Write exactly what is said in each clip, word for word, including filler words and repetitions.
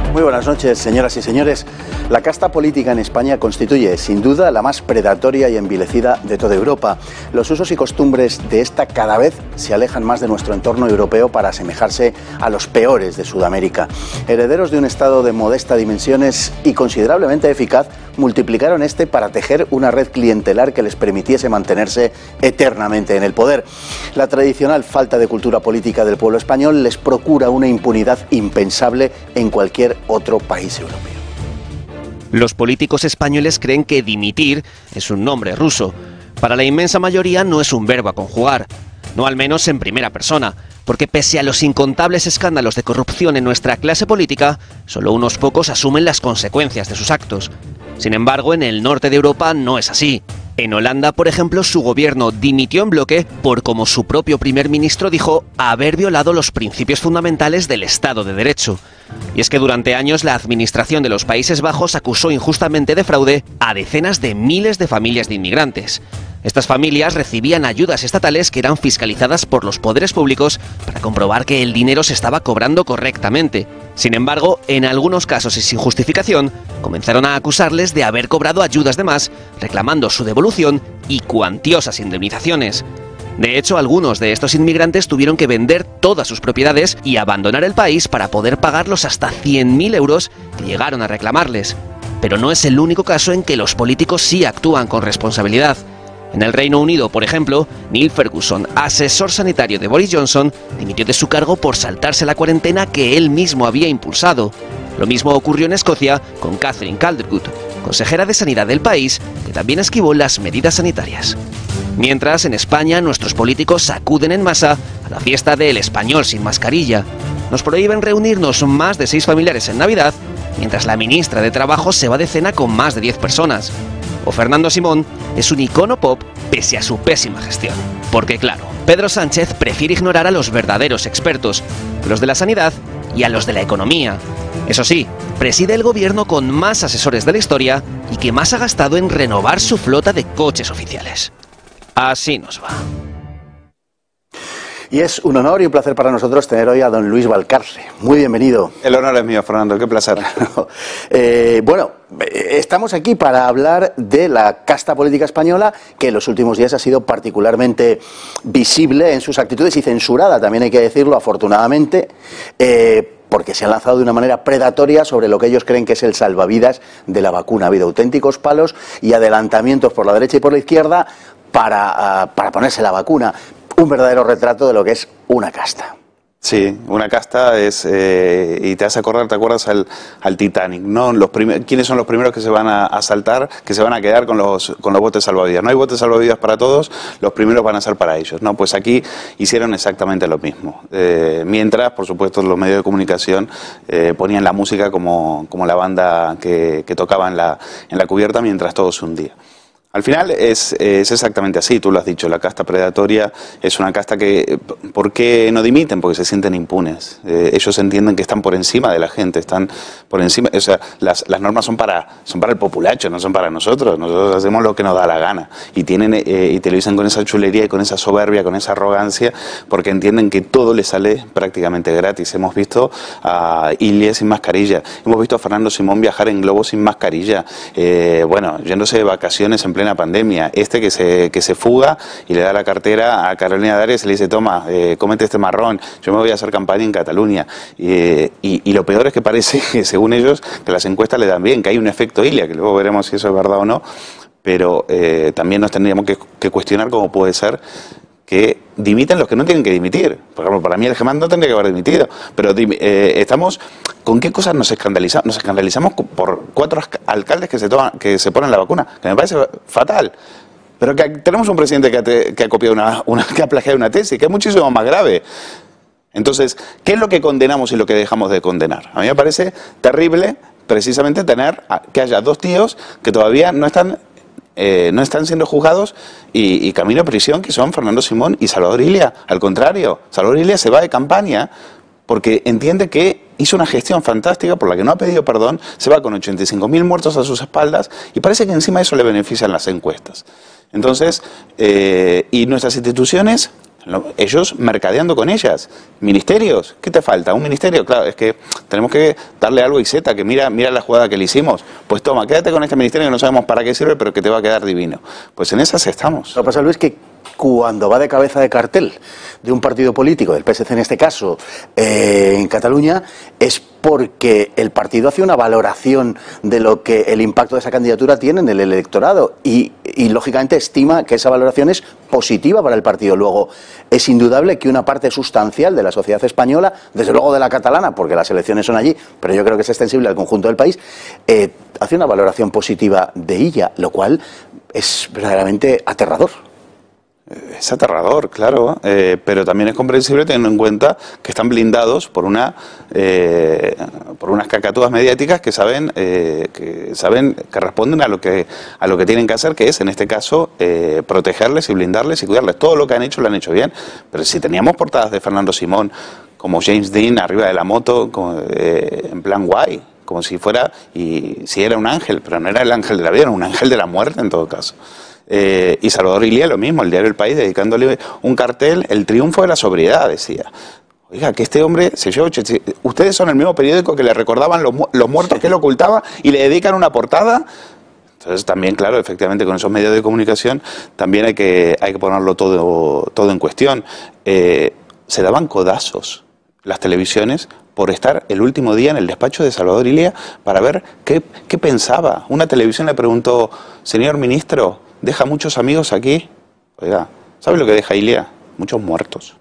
Muy buenas noches, señoras y señores. La casta política en España constituye, sin duda, la más predatoria y envilecida de toda Europa. Los usos y costumbres de esta cada vez se alejan más de nuestro entorno europeo para asemejarse a los peores de Sudamérica. Herederos de un Estado de modesta dimensiones y considerablemente eficaz, multiplicaron este para tejer una red clientelar que les permitiese mantenerse eternamente en el poder. La tradicional falta de cultura política del pueblo español les procura una impunidad impensable en cualquier otro país europeo. Los políticos españoles creen que dimitir es un nombre ruso. Para la inmensa mayoría no es un verbo a conjugar, no al menos en primera persona, porque pese a los incontables escándalos de corrupción en nuestra clase política, solo unos pocos asumen las consecuencias de sus actos. Sin embargo, en el norte de Europa no es así. En Holanda, por ejemplo, su gobierno dimitió en bloque por, como su propio primer ministro dijo, haber violado los principios fundamentales del Estado de Derecho. Y es que durante años la administración de los Países Bajos acusó injustamente de fraude a decenas de miles de familias de inmigrantes. Estas familias recibían ayudas estatales que eran fiscalizadas por los poderes públicos para comprobar que el dinero se estaba cobrando correctamente. Sin embargo, en algunos casos y sin justificación, comenzaron a acusarles de haber cobrado ayudas de más, reclamando su devolución y cuantiosas indemnizaciones. De hecho, algunos de estos inmigrantes tuvieron que vender todas sus propiedades y abandonar el país para poder pagar los hasta cien mil euros que llegaron a reclamarles. Pero no es el único caso en que los políticos sí actúan con responsabilidad. En el Reino Unido, por ejemplo, Neil Ferguson, asesor sanitario de Boris Johnson, dimitió de su cargo por saltarse la cuarentena que él mismo había impulsado. Lo mismo ocurrió en Escocia con Catherine Calderwood, consejera de Sanidad del país, que también esquivó las medidas sanitarias. Mientras, en España, nuestros políticos acuden en masa a la fiesta del español sin mascarilla. Nos prohíben reunirnos más de seis familiares en Navidad, mientras la ministra de Trabajo se va de cena con más de diez personas. O Fernando Simón es un icono pop pese a su pésima gestión. Porque claro, Pedro Sánchez prefiere ignorar a los verdaderos expertos, los de la sanidad y a los de la economía. Eso sí, preside el gobierno con más asesores de la historia y que más ha gastado en renovar su flota de coches oficiales. Así nos va. Y es un honor y un placer para nosotros tener hoy a don Luis Valcarce. Muy bienvenido. El honor es mío, Fernando, qué placer. eh, bueno, estamos aquí para hablar de la casta política española, que en los últimos días ha sido particularmente visible en sus actitudes y censurada, también hay que decirlo, afortunadamente, eh, porque se han lanzado de una manera predatoria sobre lo que ellos creen que es el salvavidas de la vacuna. Ha habido auténticos palos y adelantamientos por la derecha y por la izquierda para, uh, para ponerse la vacuna. Un verdadero retrato de lo que es una casta. Sí, una casta es, eh, y te hace acordar, te acuerdas al, al Titanic, ¿no? Los primer, ¿quiénes son los primeros que se van a, a saltar, que se van a quedar con los, con los botes salvavidas? No hay botes salvavidas para todos, los primeros van a ser para ellos, ¿no? Pues aquí hicieron exactamente lo mismo. Eh, mientras, por supuesto, los medios de comunicación eh, ponían la música como, como la banda que, que tocaba en la, en la cubierta mientras todo se hundía. Al final es, es exactamente así, tú lo has dicho, la casta predatoria es una casta que, ¿por qué no dimiten? Porque se sienten impunes, eh, ellos entienden que están por encima de la gente, están por encima, o sea, las, las normas son para, son para el populacho, no son para nosotros, nosotros hacemos lo que nos da la gana, y tienen eh, y te lo dicen con esa chulería y con esa soberbia, con esa arrogancia, porque entienden que todo les sale prácticamente gratis. Hemos visto a Ilie sin mascarilla, hemos visto a Fernando Simón viajar en globo sin mascarilla, eh, bueno, yéndose de vacaciones en plena pandemia, este que se, que se fuga y le da la cartera a Carolina Darias y le dice, toma, eh, cómete este marrón, yo me voy a hacer campaña en Cataluña. Eh, y, y lo peor es que parece que, según ellos, que las encuestas le dan bien, que hay un efecto Ilia, que luego veremos si eso es verdad o no, pero eh, también nos tendríamos que, que cuestionar cómo puede ser que dimiten los que no tienen que dimitir. Por ejemplo, para mí el Gemán no tendría que haber dimitido, pero eh, estamos, ¿con qué cosas nos escandalizamos? Nos escandalizamos por cuatro alcaldes que se toman, que se ponen la vacuna, que me parece fatal. Pero que tenemos un presidente que ha, te, que ha copiado una, una, que ha plagiado una tesis, que es muchísimo más grave. Entonces, ¿qué es lo que condenamos y lo que dejamos de condenar? A mí me parece terrible precisamente tener que haya dos tíos que todavía no están Eh, no están siendo juzgados y, y camino a prisión, que son Fernando Simón y Salvador Illa. Al contrario, Salvador Illa se va de campaña porque entiende que hizo una gestión fantástica por la que no ha pedido perdón, se va con ochenta y cinco mil muertos a sus espaldas y parece que encima eso le beneficia en las encuestas. Entonces, eh, y nuestras instituciones ellos mercadeando con ellas. ¿Ministerios? ¿Qué te falta? ¿Un ministerio? Claro, es que tenemos que darle algo a Iceta, que mira, mira la jugada que le hicimos. Pues toma, quédate con este ministerio que no sabemos para qué sirve, pero que te va a quedar divino. Pues en esas estamos. Lo que pasa, Luis, que cuando va de cabeza de cartel de un partido político, del P S C en este caso, eh, en Cataluña, es porque el partido hace una valoración de lo que el impacto de esa candidatura tiene en el electorado y, y lógicamente estima que esa valoración es positiva para el partido. Luego, es indudable que una parte sustancial de la sociedad española, desde luego de la catalana, porque las elecciones son allí, pero yo creo que es extensible al conjunto del país, eh, hace una valoración positiva de ella, lo cual es verdaderamente aterrador. Es aterrador, claro, eh, pero también es comprensible teniendo en cuenta que están blindados por una eh, por unas cacatúas mediáticas que saben eh, que saben que responden a lo que a lo que tienen que hacer, que es en este caso eh, protegerles y blindarles y cuidarles. Todo lo que han hecho lo han hecho bien, pero si teníamos portadas de Fernando Simón como James Dean arriba de la moto, como, eh, en plan guay, como si fuera y si era un ángel, pero no era el ángel de la vida, era un ángel de la muerte en todo caso. Eh, y Salvador Illa lo mismo, el diario El País, dedicándole un cartel, el triunfo de la sobriedad, decía. Oiga, que este hombre se llevó... Ustedes son el mismo periódico que le recordaban los, los muertos que él ocultaba y le dedican una portada. Entonces también, claro, efectivamente con esos medios de comunicación también hay que, hay que ponerlo todo, todo en cuestión. Eh, se daban codazos las televisiones por estar el último día en el despacho de Salvador Illa para ver qué, qué pensaba. Una televisión le preguntó, señor ministro, ¿deja muchos amigos aquí? Oiga, ¿sabe lo que deja Illa? Muchos muertos.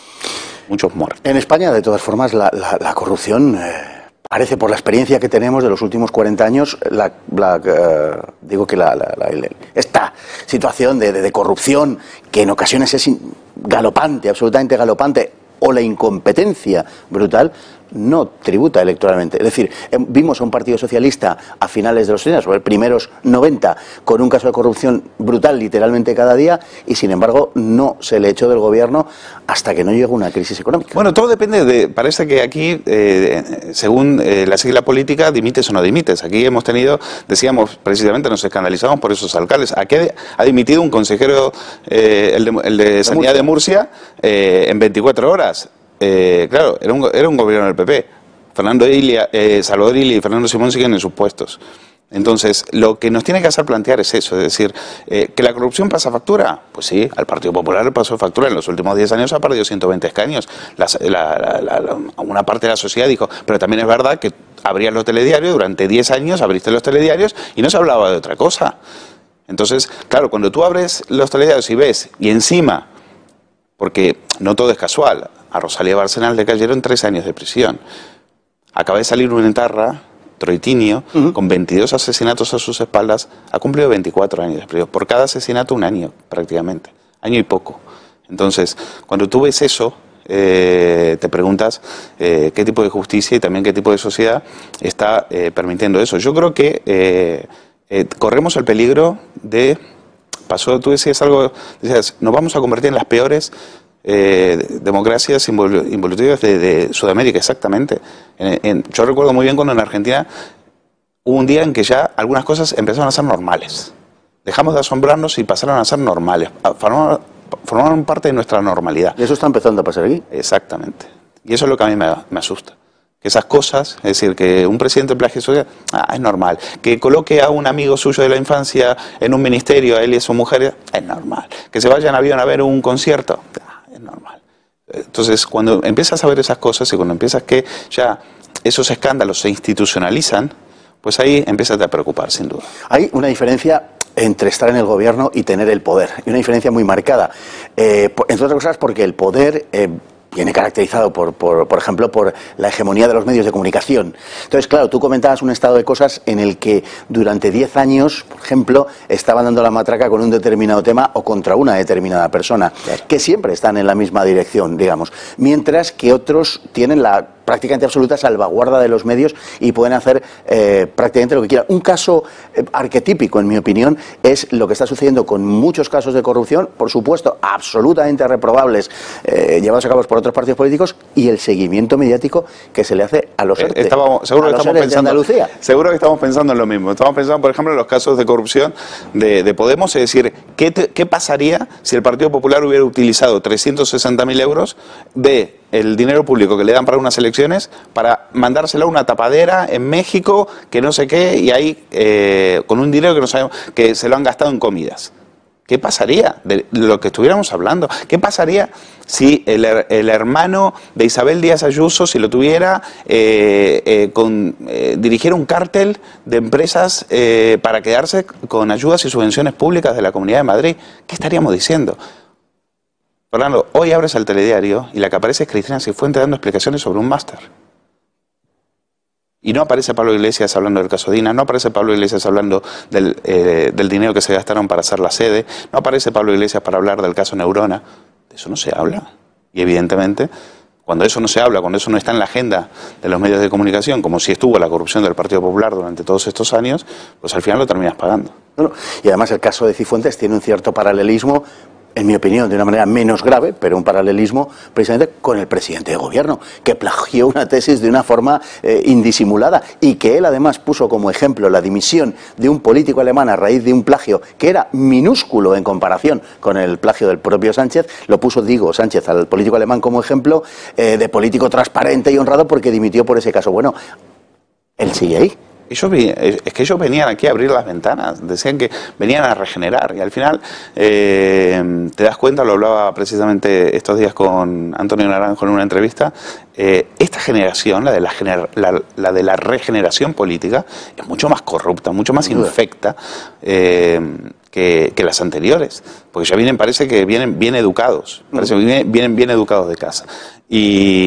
Muchos muertos. En España, de todas formas, la, la, la corrupción eh, parece, por la experiencia que tenemos de los últimos cuarenta años, la, la, eh, digo que la, la, la, esta situación de, de, de corrupción, que en ocasiones es galopante, absolutamente galopante, o la incompetencia brutal, no tributa electoralmente. Es decir, vimos a un partido socialista a finales de los años, o los primeros noventa, con un caso de corrupción brutal literalmente cada día, y sin embargo no se le echó del gobierno hasta que no llegó una crisis económica. Bueno, todo depende de... Parece que aquí, eh, según eh, la sigla política, dimites o no dimites. Aquí hemos tenido, decíamos, precisamente nos escandalizamos por esos alcaldes. Aquí ha dimitido un consejero, eh, el, de, el de Sanidad de Murcia, eh, en veinticuatro horas. Eh, claro, era un, era un gobierno del P P. Fernando Illa, eh, Salvador Illa y Fernando Simón siguen en sus puestos. Entonces, lo que nos tiene que hacer plantear es eso, es decir, eh, ¿que la corrupción pasa factura? Pues sí, al Partido Popular le pasó factura. En los últimos diez años ha perdido ciento veinte escaños. La, la, la, la, una parte de la sociedad dijo, pero también es verdad que abrías los telediarios, durante diez años abriste los telediarios y no se hablaba de otra cosa. Entonces, claro, cuando tú abres los telediarios y ves, y encima, porque no todo es casual, a Rosalía Bárcenas le cayeron tres años de prisión. Acaba de salir un etarra, Troitinio, uh-huh. con veintidós asesinatos a sus espaldas, ha cumplido veinticuatro años de prisión. Por cada asesinato un año, prácticamente. Año y poco. Entonces, cuando tú ves eso, eh, te preguntas eh, qué tipo de justicia y también qué tipo de sociedad está eh, permitiendo eso. Yo creo que eh, eh, corremos el peligro de... Pasó, tú decías algo, decías, nos vamos a convertir en las peores eh, democracias involutivas de, de Sudamérica, exactamente. En, en, yo recuerdo muy bien cuando en Argentina hubo un día en que ya algunas cosas empezaron a ser normales. Dejamos de asombrarnos y pasaron a ser normales, formaron, formaron parte de nuestra normalidad. ¿Y eso está empezando a pasar aquí? Exactamente. Y eso es lo que a mí me, me asusta. Que esas cosas, es decir, que un presidente plagie social, ah, es normal. Que coloque a un amigo suyo de la infancia en un ministerio, a él y a su mujer, es normal. Que se vayan en avión a ver un concierto, ah, es normal. Entonces, cuando empiezas a ver esas cosas y cuando empiezas que ya esos escándalos se institucionalizan, pues ahí empiezas a preocupar, sin duda. Hay una diferencia entre estar en el gobierno y tener el poder, y una diferencia muy marcada. Eh, entre otras cosas porque el poder... Eh, viene caracterizado, por, por, por ejemplo, por la hegemonía de los medios de comunicación. Entonces, claro, tú comentabas un estado de cosas en el que durante diez años, por ejemplo, estaban dando la matraca con un determinado tema o contra una determinada persona, claro, que siempre están en la misma dirección, digamos, mientras que otros tienen la prácticamente absoluta salvaguarda de los medios y pueden hacer eh, prácticamente lo que quieran. Un caso eh, arquetípico, en mi opinión, es lo que está sucediendo con muchos casos de corrupción, por supuesto, absolutamente reprobables, eh, llevados a cabo por otros partidos políticos y el seguimiento mediático que se le hace a los ERTE, eh, estábamos, seguro a que los estamos ERTE de pensando, Andalucía. Seguro que estamos pensando en lo mismo. Estamos pensando, por ejemplo, en los casos de corrupción de, de Podemos, es decir, ¿qué, te, ¿qué pasaría si el Partido Popular hubiera utilizado trescientos sesenta mil euros de el dinero público que le dan para unas elecciones para mandárselo a una tapadera en México, que no sé qué, y ahí eh, con un dinero que no sabemos, que se lo han gastado en comidas? ¿Qué pasaría de lo que estuviéramos hablando? ¿Qué pasaría si el, el hermano de Isabel Díaz Ayuso, si lo tuviera, eh, eh, con, eh, dirigiera un cártel de empresas eh, para quedarse con ayudas y subvenciones públicas de la Comunidad de Madrid? ¿Qué estaríamos diciendo? Fernando, hoy abres el telediario y la que aparece es Cristina Cifuentes dando explicaciones sobre un máster. Y no aparece Pablo Iglesias hablando del caso Dina, no aparece Pablo Iglesias hablando del, eh, del dinero que se gastaron para hacer la sede, no aparece Pablo Iglesias para hablar del caso Neurona. De eso no se habla. Y evidentemente, cuando eso no se habla, cuando eso no está en la agenda de los medios de comunicación, como si estuvo la corrupción del Partido Popular durante todos estos años, pues al final lo terminas pagando. Bueno, y además el caso de Cifuentes tiene un cierto paralelismo, en mi opinión, de una manera menos grave, pero un paralelismo precisamente con el presidente de gobierno, que plagió una tesis de una forma eh, indisimulada y que él además puso como ejemplo la dimisión de un político alemán a raíz de un plagio que era minúsculo en comparación con el plagio del propio Sánchez. Lo puso, digo, Sánchez al político alemán como ejemplo eh, de político transparente y honrado porque dimitió por ese caso. Bueno, él sigue ahí. Ellos, es que ellos venían aquí a abrir las ventanas, decían que venían a regenerar y al final eh, te das cuenta, lo hablaba precisamente estos días con Antonio Naranjo en una entrevista, eh, esta generación, la de la, gener, la, la de la regeneración política, es mucho más corrupta, mucho más infecta eh, que, que las anteriores, porque ya vienen, parece que vienen bien educados, parece que vienen, vienen bien educados de casa. Y,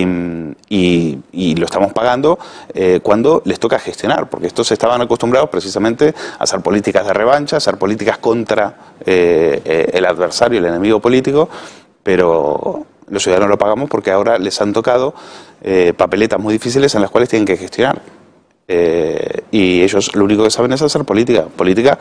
y, y lo estamos pagando eh, cuando les toca gestionar, porque estos estaban acostumbrados precisamente a hacer políticas de revancha, a hacer políticas contra eh, eh, el adversario, el enemigo político, pero los ciudadanos lo pagamos porque ahora les han tocado eh, papeletas muy difíciles en las cuales tienen que gestionar. Eh, y ellos lo único que saben es hacer política, política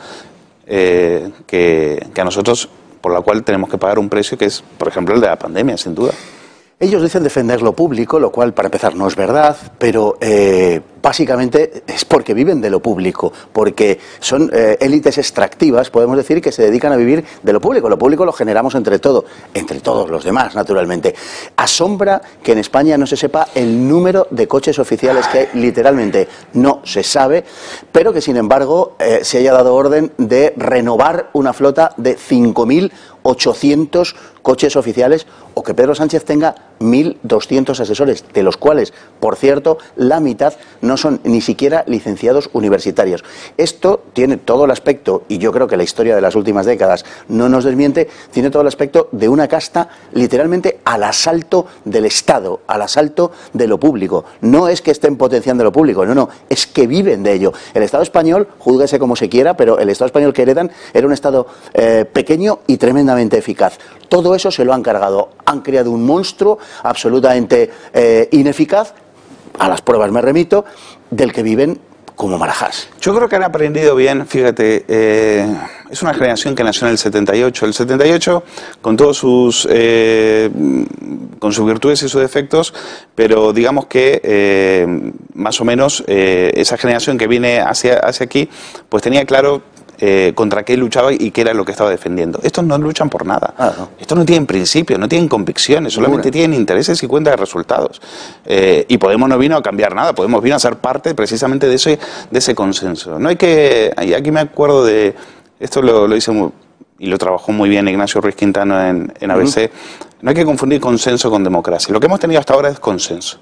eh, que, que a nosotros, por la cual tenemos que pagar un precio que es, por ejemplo, el de la pandemia, sin duda. Ellos dicen defender lo público, lo cual, para empezar, no es verdad, pero eh, básicamente es porque viven de lo público, porque son eh, élites extractivas, podemos decir, que se dedican a vivir de lo público. Lo público lo generamos entre todos, entre todos los demás, naturalmente. Asombra que en España no se sepa el número de coches oficiales que hay, literalmente no se sabe, pero que, sin embargo, eh, se haya dado orden de renovar una flota de cinco mil ochocientos coches oficiales, o que Pedro Sánchez tenga mil doscientos asesores, de los cuales, por cierto, la mitad no son ni siquiera licenciados universitarios. Esto tiene todo el aspecto, y yo creo que la historia de las últimas décadas no nos desmiente, tiene todo el aspecto de una casta literalmente al asalto del Estado, al asalto de lo público. No es que estén potenciando lo público, no, no, es que viven de ello. El Estado español, júzguese como se quiera, pero el Estado español que heredan era un Estado eh, pequeño y tremendamente eficaz. Todo eso se lo han cargado. Han creado un monstruo absolutamente eh, ineficaz, a las pruebas me remito, del que viven como marajás. Yo creo que han aprendido bien, fíjate, eh, es una generación que nació en el setenta y ocho. El setenta y ocho, con todos sus, eh, con sus virtudes y sus defectos, pero digamos que eh, más o menos eh, esa generación que viene hacia, hacia aquí, pues tenía claro Eh, contra qué luchaba y qué era lo que estaba defendiendo. Estos no luchan por nada. Ah, no. Estos no tienen principios, no tienen convicciones, solamente tienen intereses y cuentas de resultados. Eh, y Podemos no vino a cambiar nada, Podemos vino a ser parte precisamente de ese, de ese consenso. No hay que, y aquí me acuerdo de, esto lo, lo hice muy, y lo trabajó muy bien Ignacio Ruiz Quintana en, en A B C, uh-huh. No hay que confundir consenso con democracia. Lo que hemos tenido hasta ahora es consenso.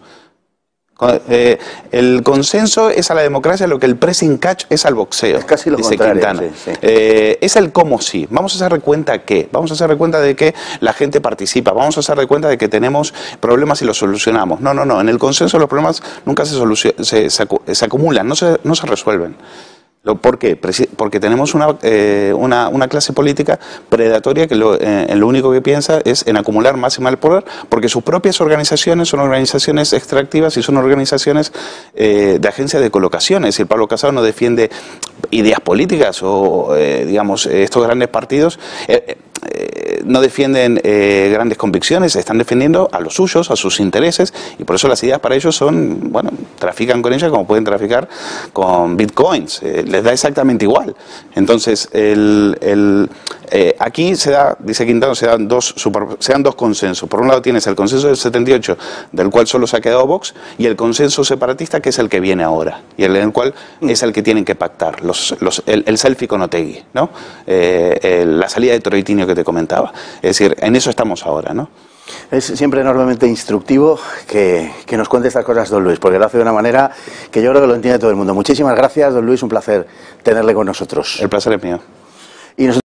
Eh, el consenso es a la democracia lo que el pressing catch es al boxeo, es casi lo dice contrario, Quintana. Sí, sí. Eh, es el cómo sí. Vamos a hacer de cuenta que, vamos a hacer de cuenta de que la gente participa, vamos a hacer de cuenta de que tenemos problemas y los solucionamos. No, no, no. En el consenso los problemas nunca se, se, se, se acumulan, no se, no se resuelven. ¿Por qué? Porque tenemos una, eh, una, una clase política predatoria que lo, eh, en lo único que piensa es en acumular más y más poder, porque sus propias organizaciones son organizaciones extractivas y son organizaciones eh, de agencias de colocación. Es decir, Pablo Casado no defiende ideas políticas o, eh, digamos, estos grandes partidos. Eh, eh, no defienden eh, grandes convicciones, están defendiendo a los suyos, a sus intereses, y por eso las ideas para ellos son, bueno, trafican con ellas como pueden traficar con bitcoins, eh, les da exactamente igual. Entonces, el, el, eh, aquí se da, dice Quintano, se dan, dos super, se dan dos consensos. Por un lado tienes el consenso del setenta y ocho, del cual solo se ha quedado Vox, y el consenso separatista, que es el que viene ahora, y el, el cual es el que tienen que pactar, los, los, el, el selfie con Otegi, ¿no? Eh, el, la salida de Troitinio que te comentaba. Es decir, en eso estamos ahora, ¿no? Es siempre enormemente instructivo que, que nos cuente estas cosas, don Luis, porque lo hace de una manera que yo creo que lo entiende todo el mundo. Muchísimas gracias, don Luis, un placer tenerle con nosotros. El placer es mío. Y nosotros